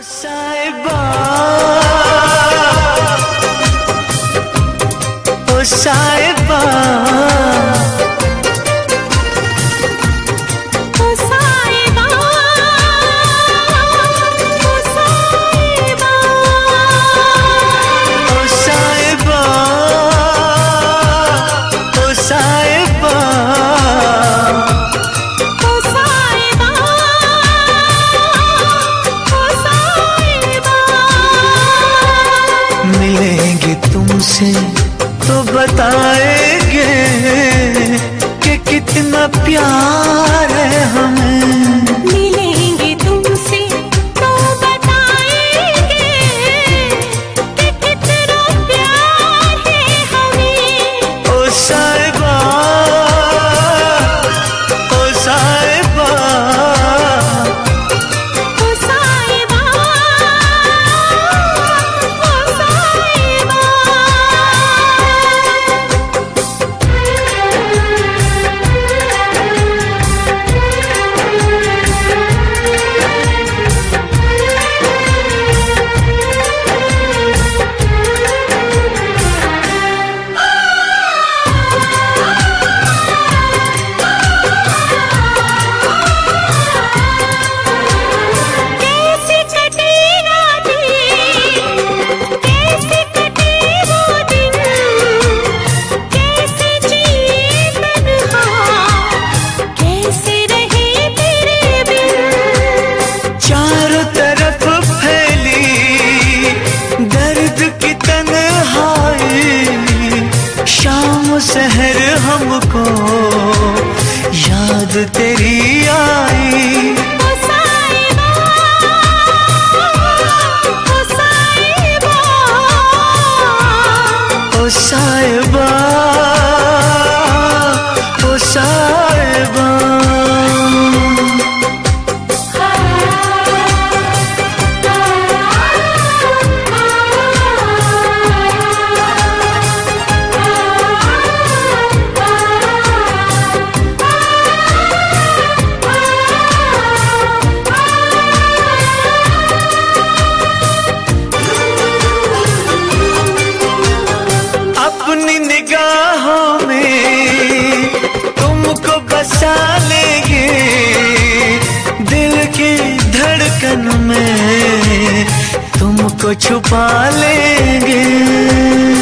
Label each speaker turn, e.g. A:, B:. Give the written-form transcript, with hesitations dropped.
A: साहिबा ओ साहिबा
B: ओ साहिबा ओ साहिबा
A: ओ साहिबा ओ साहिबा
B: ओ साहिबा ओ साहिबा
A: मिलेंगे तुमसे तो बताएंगे कि कितना प्यार है हमें।
B: मिलेंगे तुमसे तो बताएंगे कि कितना प्यार है हमें।
A: ओ साहिबा ओ साहिबा
B: ओ साहिबा ओ साहिबा कैसे कटे रातें, कैसे कटे वो दिन, कैसे जिए तन्हा, कैसे रहे तेरे बिन।
A: चारों तरफ फैली दर्द की तन्हाई, शाम सहर हमको याद तेरी आई।
B: ओ साहिबा ओ साहिबा
A: ओ साहिबा ओ साहिबा अपनी निगाहों में तुमको बसा लेंगे, दिल की धड़कन में तुमको छुपा लेंगे।